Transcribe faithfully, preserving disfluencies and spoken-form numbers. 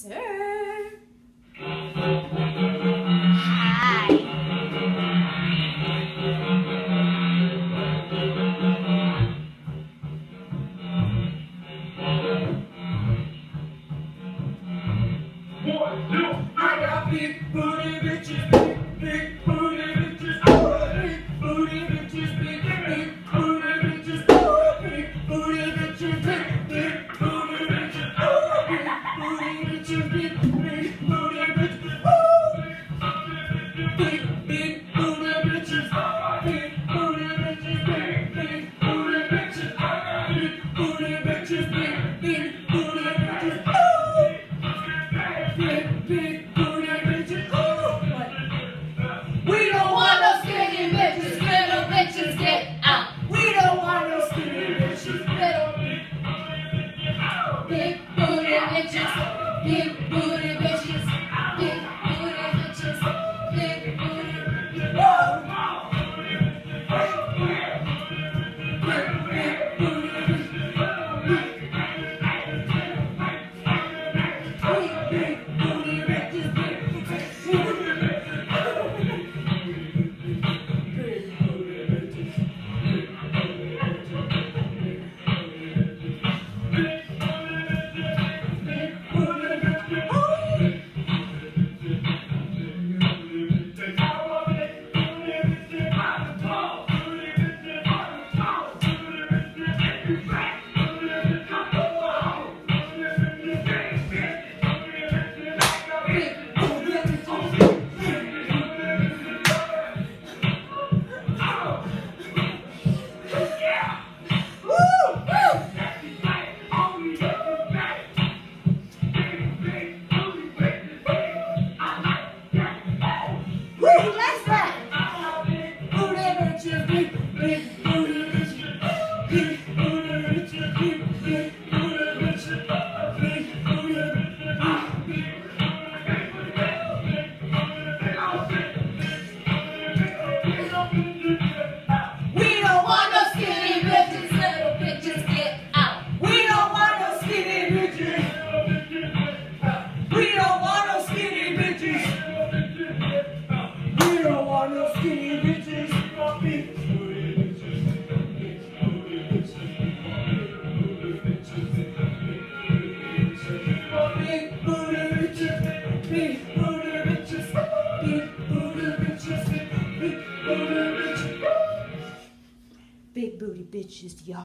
sir. Hi. One, two, I got big booty bitches, big, big booty bitches, oh, big booty bitches, big, big booty bitches, oh, big booty bitches, big, big booty bitches, oh, big booty bitches, big, big booty bitches, oh, big, big booty bitches, big booty bitches, big, big booty bitches, big booty bitches, big, big booty bitches, oh. Big, big booty bitches, oh! We don't want no skinny bitches, little bitches, get out! We don't want no skinny bitches, little big booty bitches, big booty bitches, big booty bitches, big booty bitches, oh! Big, big booty bitches, big, big booty bitches, big, Big booty bitches, y'all.